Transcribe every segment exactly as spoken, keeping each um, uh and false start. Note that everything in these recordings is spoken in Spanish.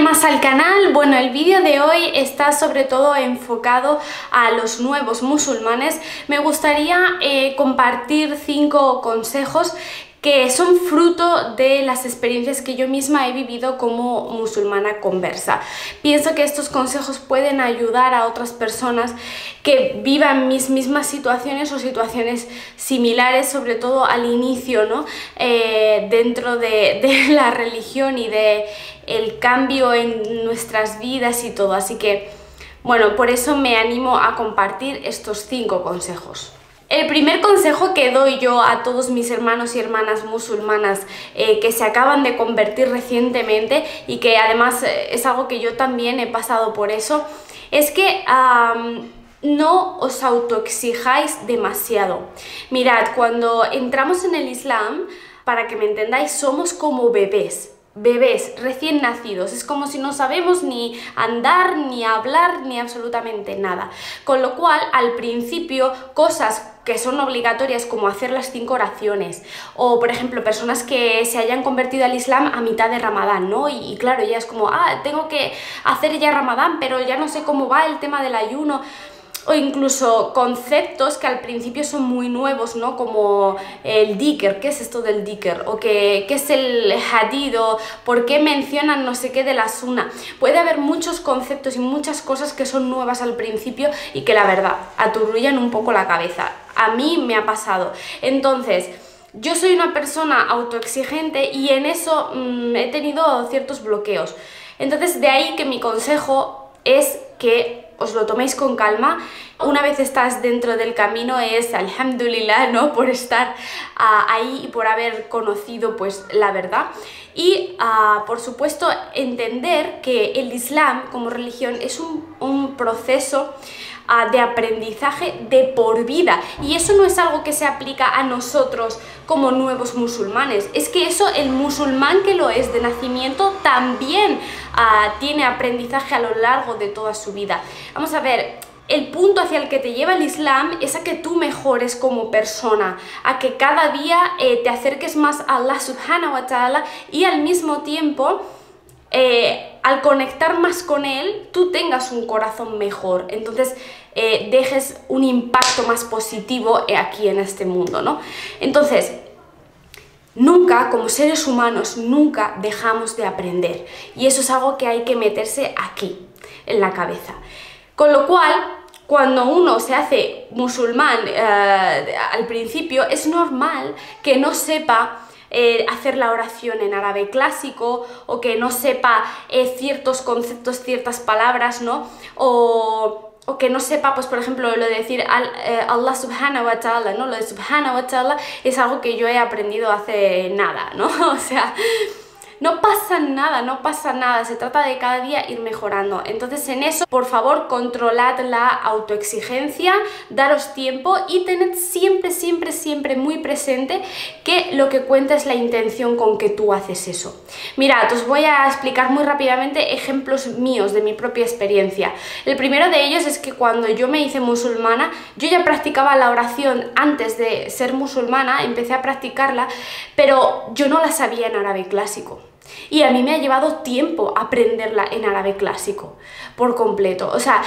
más al canal. Bueno, el vídeo de hoy está sobre todo enfocado a los nuevos musulmanes. Me gustaría eh, compartir cinco consejos que son fruto de las experiencias que yo misma he vivido como musulmana conversa. Pienso que estos consejos pueden ayudar a otras personas que vivan mis mismas situaciones o situaciones similares, sobre todo al inicio, ¿no? Eh, dentro de, de la religión y de el cambio en nuestras vidas y todo. Así que, bueno, por eso me animo a compartir estos cinco consejos. El primer consejo que doy yo a todos mis hermanos y hermanas musulmanas eh, que se acaban de convertir recientemente, y que además eh, es algo que yo también he pasado por eso, es que um, no os autoexijáis demasiado. Mirad, cuando entramos en el Islam, para que me entendáis, somos como bebés. Bebés recién nacidos, es como si no sabemos ni andar, ni hablar, ni absolutamente nada. Con lo cual, al principio, cosas que son obligatorias como hacer las cinco oraciones, o por ejemplo personas que se hayan convertido al Islam a mitad de Ramadán, ¿no? Y, y claro, ya es como, ah, tengo que hacer ya Ramadán, pero ya no sé cómo va el tema del ayuno. O incluso conceptos que al principio son muy nuevos, ¿no? Como el dhikr, ¿qué es esto del dhikr? O que, ¿qué es el hadith? O ¿por qué mencionan no sé qué de la sunna? Puede haber muchos conceptos y muchas cosas que son nuevas al principio y que la verdad aturullan un poco la cabeza. A mí me ha pasado. Entonces, yo soy una persona autoexigente y en eso mmm, he tenido ciertos bloqueos. Entonces, de ahí que mi consejo es que os lo toméis con calma. Una vez estás dentro del camino es alhamdulillah, ¿no? Por estar uh, ahí y por haber conocido pues la verdad. Y uh, por supuesto entender que el Islam como religión es un, un proceso uh, de aprendizaje de por vida, y eso no es algo que se aplica a nosotros como nuevos musulmanes, es que eso el musulmán que lo es de nacimiento también uh, tiene aprendizaje a lo largo de toda su vida. Vamos a ver, el punto hacia el que te lleva el Islam es a que tú mejores como persona, a que cada día eh, te acerques más a Allah subhanahu wa ta'ala, y al mismo tiempo eh, al conectar más con Él tú tengas un corazón mejor, entonces eh, dejes un impacto más positivo aquí en este mundo, ¿no? Entonces, nunca, como seres humanos, nunca dejamos de aprender, y eso es algo que hay que meterse aquí, en la cabeza. Con lo cual, cuando uno se hace musulmán eh, al principio, es normal que no sepa eh, hacer la oración en árabe clásico, o que no sepa eh, ciertos conceptos, ciertas palabras, ¿no? O... o que no sepa, pues por ejemplo, lo de decir al, eh, Allah subhanahu wa ta'ala, ¿no? Lo de subhanahu wa ta'ala es algo que yo he aprendido hace nada, ¿no? O sea, no pasa nada, no pasa nada, se trata de cada día ir mejorando. Entonces en eso, por favor, controlad la autoexigencia, daros tiempo y tened siempre, siempre, siempre muy presente que lo que cuenta es la intención con que tú haces eso. Mirad, os voy a explicar muy rápidamente ejemplos míos de mi propia experiencia. El primero de ellos es que cuando yo me hice musulmana, yo ya practicaba la oración antes de ser musulmana, empecé a practicarla, pero yo no la sabía en árabe clásico. Y a mí me ha llevado tiempo aprenderla en árabe clásico, por completo. O sea,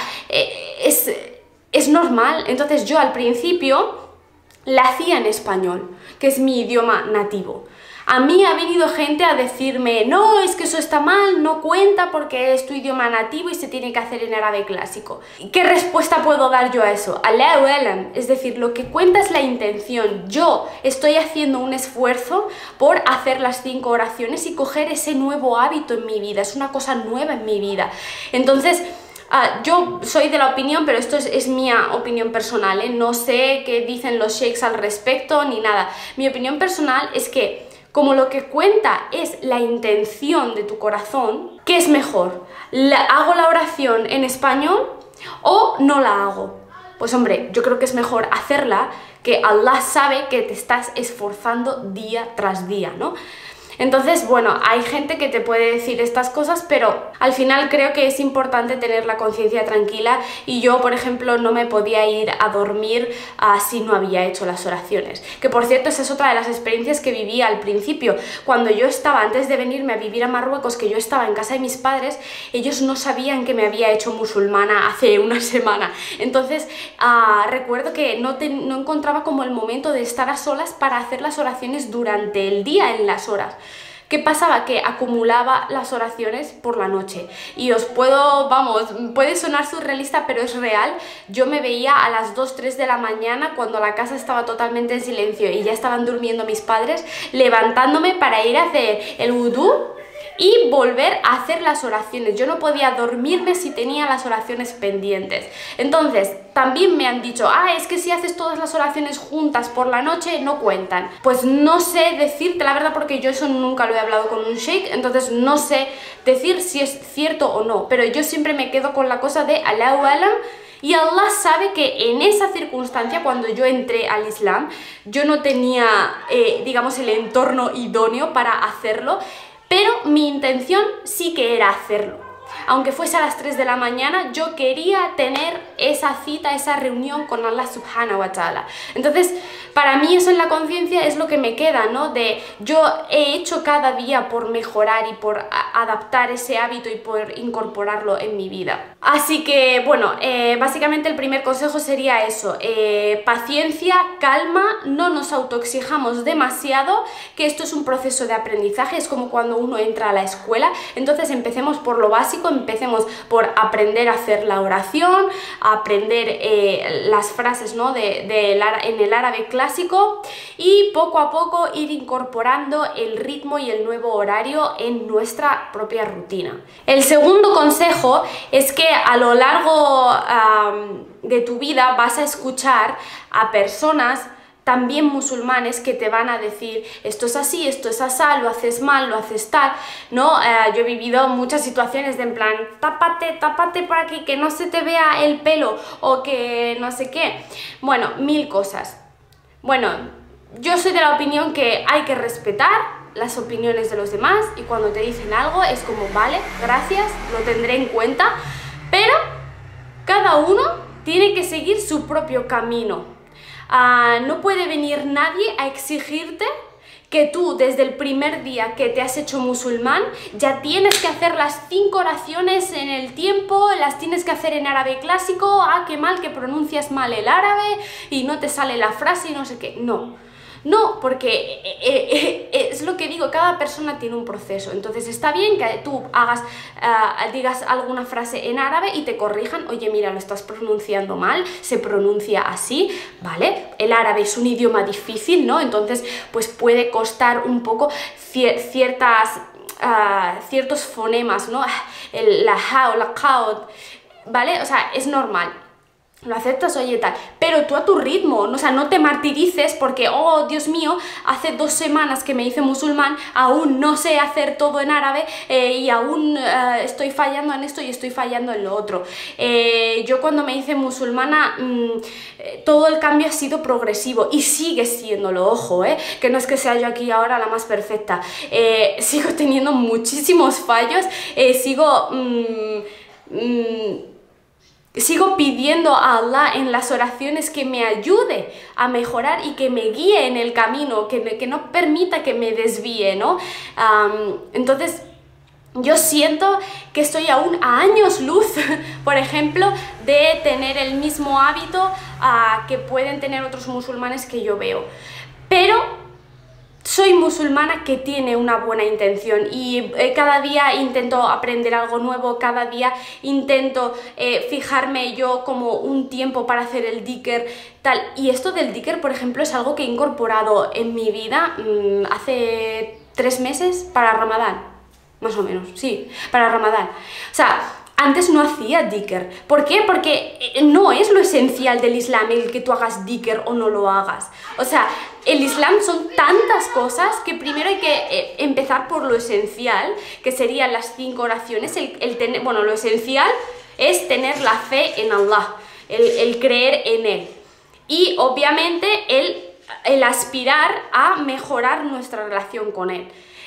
es, es normal. Entonces yo al principio la hacía en español, que es mi idioma nativo. A mí ha venido gente a decirme, no, es que eso está mal, no cuenta porque es tu idioma nativo y se tiene que hacer en árabe clásico. ¿Qué respuesta puedo dar yo a eso? Allahu alam. Es decir, lo que cuenta es la intención. Yo estoy haciendo un esfuerzo por hacer las cinco oraciones y coger ese nuevo hábito en mi vida. Es una cosa nueva en mi vida. Entonces, Uh, yo soy de la opinión, pero esto es, es mi opinión personal, ¿eh? No sé qué dicen los sheikhs al respecto ni nada. Mi opinión personal es que como lo que cuenta es la intención de tu corazón, ¿qué es mejor? ¿La, ¿Hago la oración en español o no la hago? Pues hombre, yo creo que es mejor hacerla, que Allah sabe que te estás esforzando día tras día, ¿no? Entonces, bueno, hay gente que te puede decir estas cosas, pero al final creo que es importante tener la conciencia tranquila, y yo, por ejemplo, no me podía ir a dormir uh, si no había hecho las oraciones. Que por cierto, esa es otra de las experiencias que viví al principio. Cuando yo estaba, antes de venirme a vivir a Marruecos, que yo estaba en casa de mis padres, ellos no sabían que me había hecho musulmana hace una semana. Entonces, uh, recuerdo que no, te, no encontraba como el momento de estar a solas para hacer las oraciones durante el día, en las horas. ¿Qué pasaba? Que acumulaba las oraciones por la noche, y os puedo, vamos, puede sonar surrealista, pero es real. Yo me veía a las dos, tres de la mañana, cuando la casa estaba totalmente en silencio y ya estaban durmiendo mis padres, levantándome para ir a hacer el wudú y volver a hacer las oraciones. Yo no podía dormirme si tenía las oraciones pendientes. Entonces, también me han dicho, ah, es que si haces todas las oraciones juntas por la noche, no cuentan. Pues no sé decirte la verdad, porque yo eso nunca lo he hablado con un sheikh, entonces no sé decir si es cierto o no, pero yo siempre me quedo con la cosa de Allahu Alam. Y Allah sabe que en esa circunstancia, cuando yo entré al Islam, yo no tenía, eh, digamos, el entorno idóneo para hacerlo, pero mi intención sí que era hacerlo. Aunque fuese a las tres de la mañana, yo quería tener esa cita, esa reunión con Allah subhanahu wa ta'ala. Entonces, para mí eso en la conciencia es lo que me queda, ¿no? De yo he hecho cada día por mejorar y por adaptar ese hábito y por incorporarlo en mi vida. Así que, bueno, eh, básicamente el primer consejo sería eso, eh, paciencia, calma, no nos autoexijamos demasiado, que esto es un proceso de aprendizaje, es como cuando uno entra a la escuela. Entonces empecemos por lo básico, empecemos por aprender a hacer la oración, a aprender eh, las frases, ¿no? de, de el, en el árabe clásico, y poco a poco ir incorporando el ritmo y el nuevo horario en nuestra propia rutina. El segundo consejo es que a lo largo um, de tu vida vas a escuchar a personas también musulmanes que te van a decir esto es así, esto es asá, lo haces mal, lo haces tal, ¿no? Eh, yo he vivido muchas situaciones de en plan, tápate, tápate por aquí, que no se te vea el pelo, o que no sé qué. Bueno, mil cosas. Bueno, yo soy de la opinión que hay que respetar las opiniones de los demás, y cuando te dicen algo es como, vale, gracias, lo tendré en cuenta, pero cada uno tiene que seguir su propio camino. Uh, no puede venir nadie a exigirte que tú desde el primer día que te has hecho musulmán ya tienes que hacer las cinco oraciones en el tiempo, las tienes que hacer en árabe clásico, ah, qué mal que pronuncias mal el árabe y no te sale la frase y no sé qué. No. No, porque eh, eh, eh, es lo que digo, cada persona tiene un proceso. Entonces está bien que tú hagas, uh, digas alguna frase en árabe y te corrijan, oye, mira, lo estás pronunciando mal, se pronuncia así, ¿vale? El árabe es un idioma difícil, ¿no? Entonces, pues puede costar un poco cier ciertas, uh, ciertos fonemas, ¿no? El, la ja o la kao, ¿vale? O sea, es normal. Lo aceptas, oye, tal, pero tú a tu ritmo, ¿no? O sea, no te martirices porque, oh, Dios mío, hace dos semanas que me hice musulmán, aún no sé hacer todo en árabe eh, y aún eh, estoy fallando en esto y estoy fallando en lo otro. Eh, yo cuando me hice musulmana, mmm, todo el cambio ha sido progresivo y sigue siéndolo, ojo, eh, que no es que sea yo aquí ahora la más perfecta. Eh, sigo teniendo muchísimos fallos, eh, sigo... Mmm, mmm, Sigo pidiendo a Allah en las oraciones que me ayude a mejorar y que me guíe en el camino, que, me, que no permita que me desvíe, ¿no? Um, entonces, yo siento que estoy aún a años luz, por ejemplo, de tener el mismo hábito uh, que pueden tener otros musulmanes que yo veo. Pero soy musulmana que tiene una buena intención y eh, cada día intento aprender algo nuevo, cada día intento eh, fijarme yo como un tiempo para hacer el dhikr, tal. Y esto del dhikr, por ejemplo, es algo que he incorporado en mi vida mmm, hace tres meses para Ramadán, más o menos, sí, para Ramadán. O sea, antes no hacía dhikr. ¿Por qué? Porque no es lo esencial del Islam el que tú hagas dhikr o no lo hagas. O sea, el Islam son tantas cosas que primero hay que eh, empezar por lo esencial, que serían las cinco oraciones. El, el tener, bueno, lo esencial es tener la fe en Allah, el, el creer en Él. Y obviamente el, el aspirar a mejorar nuestra relación con Él.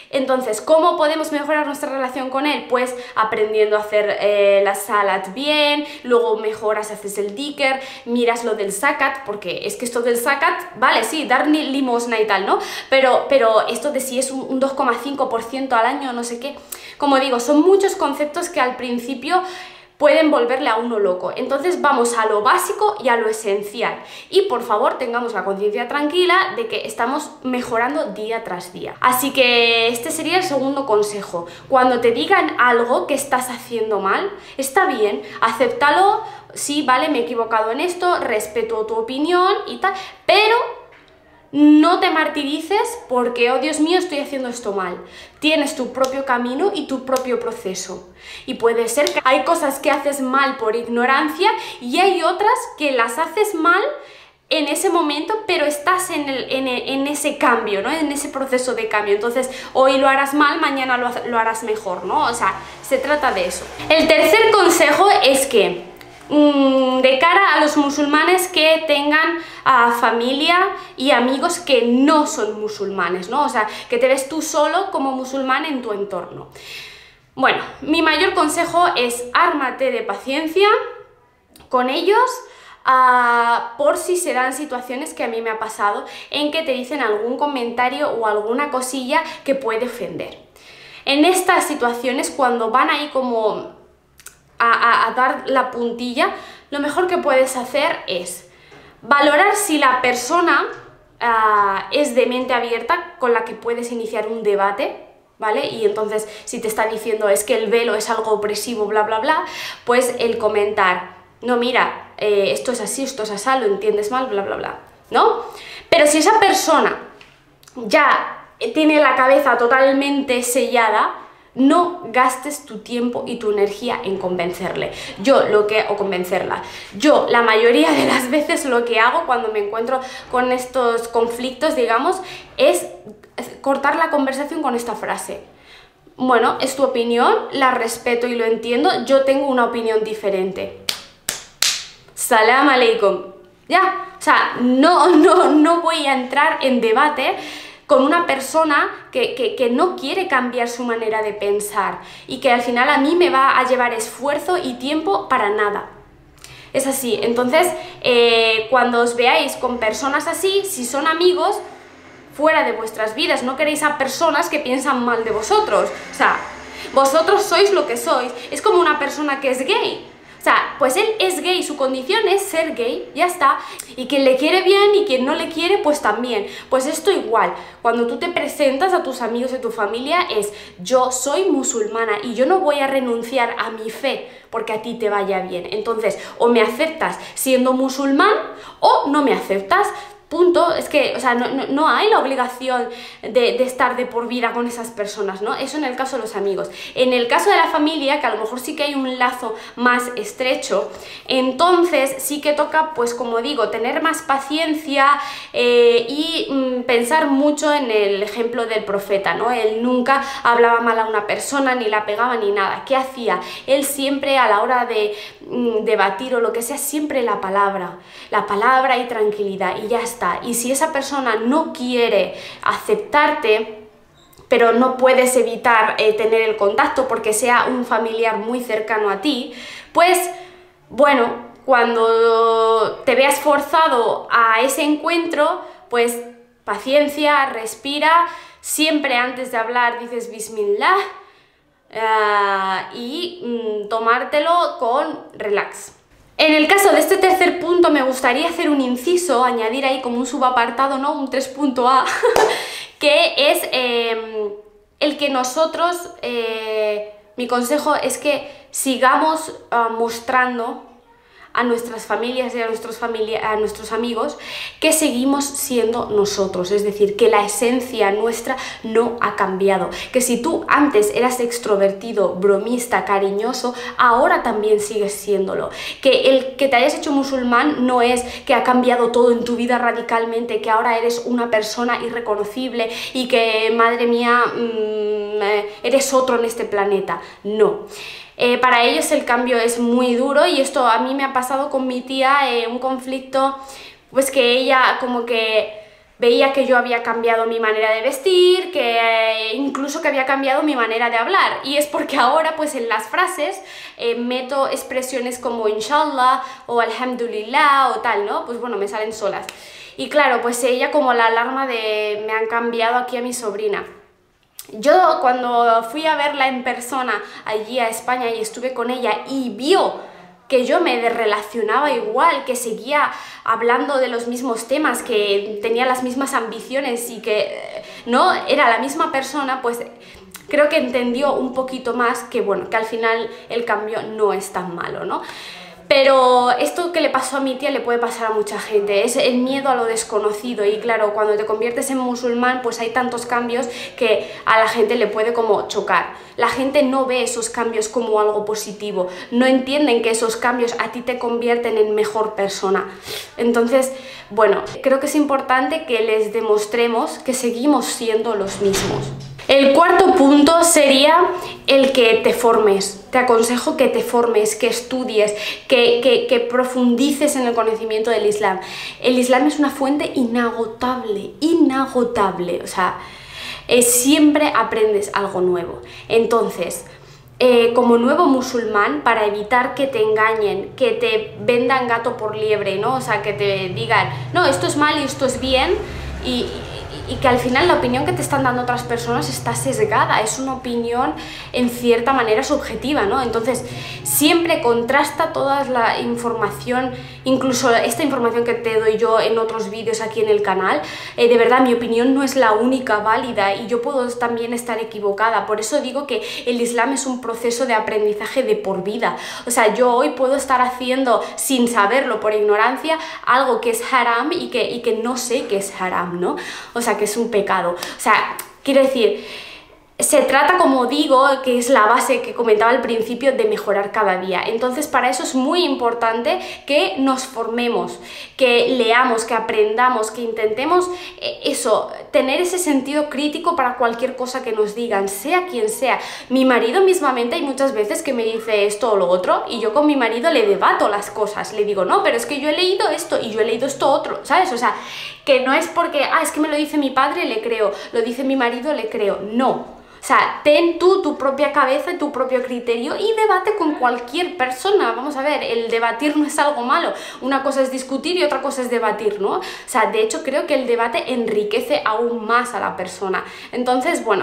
Entonces, ¿cómo podemos mejorar nuestra relación con él? Pues aprendiendo a hacer eh, las salat bien, luego mejoras, haces el dhikr, miras lo del zakat, porque es que esto del zakat, vale, sí, dar limosna y tal, ¿no? Pero, pero esto de si es un, un dos coma cinco por ciento al año, no sé qué, como digo, son muchos conceptos que al principio pueden volverle a uno loco. Entonces vamos a lo básico y a lo esencial. Y por favor tengamos la conciencia tranquila de que estamos mejorando día tras día. Así que este sería el segundo consejo. Cuando te digan algo que estás haciendo mal, está bien, acéptalo, sí, vale, me he equivocado en esto, respeto tu opinión y tal, pero no te martirices porque, oh Dios mío, estoy haciendo esto mal. Tienes tu propio camino y tu propio proceso. Y puede ser que hay cosas que haces mal por ignorancia y hay otras que las haces mal en ese momento, pero estás en, el, en, el, en ese cambio, ¿no? En ese proceso de cambio. Entonces, hoy lo harás mal, mañana lo, lo harás mejor, ¿no? O sea, se trata de eso. El tercer consejo es que de cara a los musulmanes que tengan uh, familia y amigos que no son musulmanes, ¿no? O sea, que te ves tú solo como musulmán en tu entorno. Bueno, mi mayor consejo es ármate de paciencia con ellos, uh, por si se dan situaciones que a mí me ha pasado en que te dicen algún comentario o alguna cosilla que puede ofender. En estas situaciones, cuando van ahí como A, a, a dar la puntilla, lo mejor que puedes hacer es valorar si la persona uh, es de mente abierta con la que puedes iniciar un debate, ¿vale? Y entonces si te está diciendo es que el velo es algo opresivo, bla bla bla, pues el comentar, no mira, eh, esto es así, esto es así, lo entiendes mal, bla bla bla, ¿no? Pero si esa persona ya tiene la cabeza totalmente sellada, no gastes tu tiempo y tu energía en convencerle. Yo lo que, o convencerla. Yo la mayoría de las veces lo que hago cuando me encuentro con estos conflictos, digamos, es cortar la conversación con esta frase. Bueno, es tu opinión, la respeto y lo entiendo, yo tengo una opinión diferente. Salam aleikum. Ya, o sea, no, no, no voy a entrar en debate con una persona que, que, que no quiere cambiar su manera de pensar y que al final a mí me va a llevar esfuerzo y tiempo para nada. Es así. Entonces, eh, cuando os veáis con personas así, si son amigos, fuera de vuestras vidas, no queréis a personas que piensan mal de vosotros. O sea, vosotros sois lo que sois. Es como una persona que es gay. O sea, pues él es gay, su condición es ser gay, ya está. Y quien le quiere bien y quien no le quiere, pues también. Pues esto igual, cuando tú te presentas a tus amigos y a tu familia es yo soy musulmana y yo no voy a renunciar a mi fe porque a ti te vaya bien. Entonces, o me aceptas siendo musulmán o no me aceptas. Punto. Es que, o sea, no, no, no hay la obligación de, de estar de por vida con esas personas, ¿no? Eso en el caso de los amigos. En el caso de la familia, que a lo mejor sí que hay un lazo más estrecho, entonces sí que toca, pues como digo, tener más paciencia eh, y mm, pensar mucho en el ejemplo del profeta, ¿no? Él nunca hablaba mal a una persona, ni la pegaba, ni nada. ¿Qué hacía? Él siempre a la hora de mm, debatir o lo que sea, siempre la palabra. La palabra y tranquilidad, y ya está. Y si esa persona no quiere aceptarte, pero no puedes evitar eh, tener el contacto porque sea un familiar muy cercano a ti, pues bueno, cuando te veas forzado a ese encuentro, pues paciencia, respira, siempre antes de hablar dices Bismillah uh, y mm, tomártelo con relax. En el caso de este tercer punto me gustaría hacer un inciso, añadir ahí como un subapartado, ¿no? Un tres punto a, que es eh, el que nosotros, eh, mi consejo es que sigamos uh, mostrando a nuestras familias y a nuestros, familia, a nuestros amigos que seguimos siendo nosotros, es decir, que la esencia nuestra no ha cambiado, que si tú antes eras extrovertido, bromista, cariñoso, ahora también sigues siéndolo, que el que te hayas hecho musulmán no es que ha cambiado todo en tu vida radicalmente, que ahora eres una persona irreconocible y que, madre mía, mmm, eres otro en este planeta, no. Eh, para ellos el cambio es muy duro y esto a mí me ha pasado con mi tía, eh, un conflicto, pues que ella como que veía que yo había cambiado mi manera de vestir, que eh, incluso que había cambiado mi manera de hablar, y es porque ahora pues en las frases eh, meto expresiones como inshallah o alhamdulillah o tal, ¿no? Pues bueno, me salen solas. Y claro, pues ella como la alarma de me han cambiado aquí a mi sobrina. Yo cuando fui a verla en persona allí a España y estuve con ella y vio que yo me relacionaba igual, que seguía hablando de los mismos temas, que tenía las mismas ambiciones y que no era la misma persona, pues creo que entendió un poquito más que bueno, que al final el cambio no es tan malo, ¿no? Pero esto que le pasó a mi tía le puede pasar a mucha gente, es el miedo a lo desconocido, y claro, cuando te conviertes en musulmán pues hay tantos cambios que a la gente le puede como chocar. La gente no ve esos cambios como algo positivo, no entienden que esos cambios a ti te convierten en mejor persona. Entonces, bueno, creo que es importante que les demostremos que seguimos siendo los mismos. El cuarto punto sería el que te formes. Te aconsejo que te formes, que estudies, que, que, que profundices en el conocimiento del Islam. El Islam es una fuente inagotable, inagotable. O sea, eh, siempre aprendes algo nuevo. Entonces, eh, como nuevo musulmán, para evitar que te engañen, que te vendan gato por liebre, ¿no? O sea, que te digan, no, esto es mal y esto es bien, y... y que al final la opinión que te están dando otras personas está sesgada, es una opinión en cierta manera subjetiva, ¿no? Entonces, siempre contrasta toda la información, incluso esta información que te doy yo en otros vídeos aquí en el canal. Eh, de verdad, mi opinión no es la única válida y yo puedo también estar equivocada. Por eso digo que el Islam es un proceso de aprendizaje de por vida. O sea, yo hoy puedo estar haciendo, sin saberlo, por ignorancia, algo que es haram y que, y que no sé que es haram, ¿no? O sea, que es un pecado. O sea, quiero decir, se trata, como digo, que es la base que comentaba al principio, de mejorar cada día. Entonces, para eso es muy importante que nos formemos, que leamos, que aprendamos, que intentemos eh, eso, tener ese sentido crítico para cualquier cosa que nos digan, sea quien sea. Mi marido mismamente hay muchas veces que me dice esto o lo otro y yo con mi marido le debato las cosas, le digo, no, pero es que yo he leído esto y yo he leído esto otro, ¿sabes? O sea, que no es porque, ah, es que me lo dice mi padre, le creo, lo dice mi marido, le creo, no. O sea, ten tú tu propia cabeza, tu propio criterio y debate con cualquier persona. Vamos a ver, el debatir no es algo malo. Una cosa es discutir y otra cosa es debatir, ¿no? O sea, de hecho creo que el debate enriquece aún más a la persona. Entonces, bueno,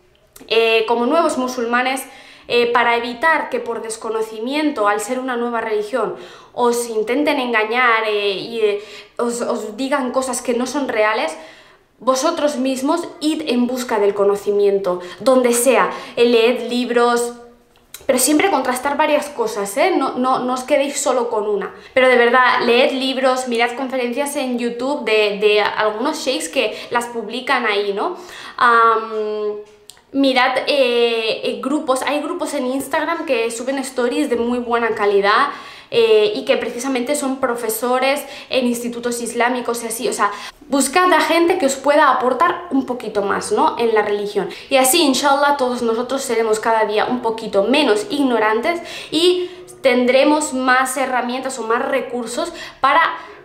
eh, como nuevos musulmanes, eh, para evitar que por desconocimiento, al ser una nueva religión, os intenten engañar eh, y eh, os, os digan cosas que no son reales, vosotros mismos id en busca del conocimiento, donde sea, leed libros, pero siempre contrastar varias cosas, ¿eh? No, no, no os quedéis solo con una. Pero de verdad, leed libros, mirad conferencias en YouTube de, de algunos sheikhs que las publican ahí, ¿no? Um, mirad eh, eh, grupos, hay grupos en Instagram que suben stories de muy buena calidad, Eh, y que precisamente son profesores en institutos islámicos y así. O sea, buscad a gente que os pueda aportar un poquito más, ¿no?, en la religión, y así inshallah todos nosotros seremos cada día un poquito menos ignorantes y tendremos más herramientas o más recursos para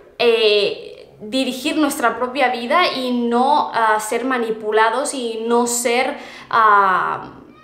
eh, dirigir nuestra propia vida y no uh, ser manipulados y no ser uh,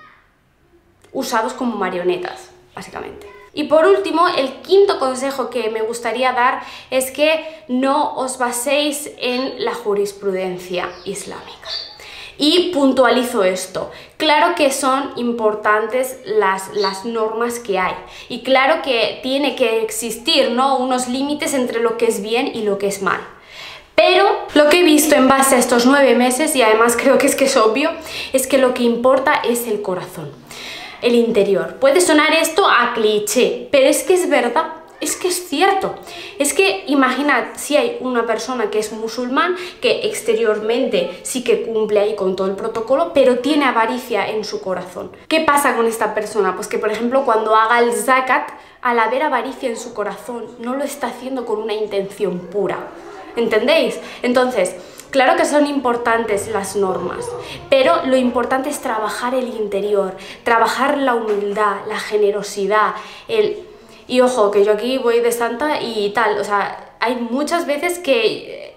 usados como marionetas, básicamente. Y por último, el quinto consejo que me gustaría dar es que no os baséis en la jurisprudencia islámica. Y puntualizo esto, claro que son importantes las, las normas que hay y claro que tiene que existir, ¿no?, unos límites entre lo que es bien y lo que es mal. Pero lo que he visto en base a estos nueve meses, y además creo que es que es obvio, es que lo que importa es el corazón, el interior. Puede sonar esto a cliché, pero es que es verdad, es que es cierto. Es que imaginad si hay una persona que es musulmán, que exteriormente sí que cumple ahí con todo el protocolo, pero tiene avaricia en su corazón. ¿Qué pasa con esta persona? Pues que, por ejemplo, cuando haga el zakat, al haber avaricia en su corazón, no lo está haciendo con una intención pura. ¿Entendéis? Entonces, claro que son importantes las normas, pero lo importante es trabajar el interior, trabajar la humildad, la generosidad, el... Y ojo, que yo aquí voy de santa y tal, o sea, hay muchas veces que,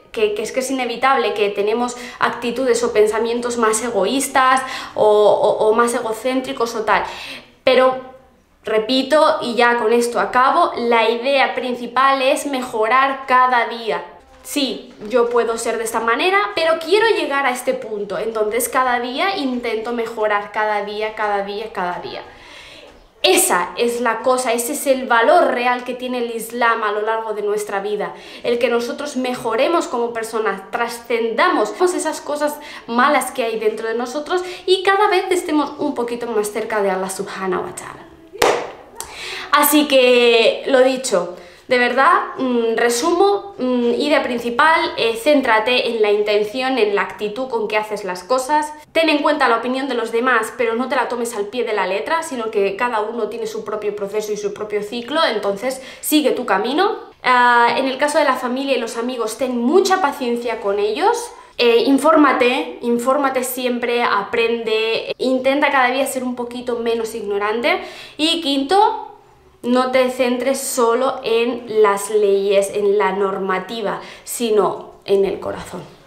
que, que es que es inevitable que tenemos actitudes o pensamientos más egoístas o, o, o más egocéntricos o tal, pero repito, y ya con esto acabo, la idea principal es mejorar cada día. Sí, yo puedo ser de esta manera, pero quiero llegar a este punto, entonces cada día intento mejorar, cada día, cada día, cada día. Esa es la cosa, ese es el valor real que tiene el Islam a lo largo de nuestra vida, el que nosotros mejoremos como personas, trascendamos esas cosas malas que hay dentro de nosotros y cada vez estemos un poquito más cerca de Allah subhanahu wa ta'ala. Así que, lo dicho, de verdad, mmm, resumo, mmm, idea principal, eh, céntrate en la intención, en la actitud con que haces las cosas, ten en cuenta la opinión de los demás, pero no te la tomes al pie de la letra, sino que cada uno tiene su propio proceso y su propio ciclo, entonces sigue tu camino. Uh, en el caso de la familia y los amigos, ten mucha paciencia con ellos. Eh, infórmate, infórmate siempre, aprende, intenta cada día ser un poquito menos ignorante. Y quinto, no te centres solo en las leyes, en la normativa, sino en el corazón.